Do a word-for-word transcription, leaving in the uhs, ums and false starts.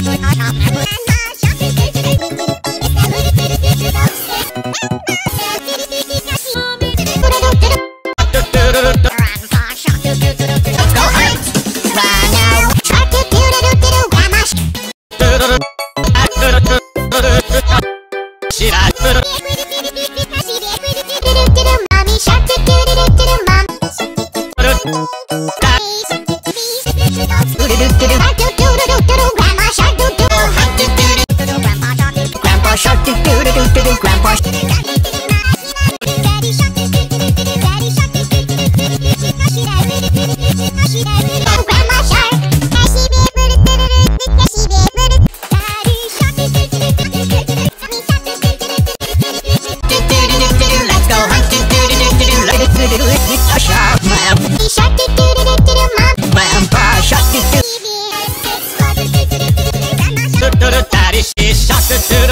Grandpa shark, do do do do do do. Grandpa shark. Grandma shark. Let's go hunt. Do do do do do. Let it do do do. A shark, mom. Shark, do do do do do, mom. Grandpa shark, do do. Daddy, she shark, do do.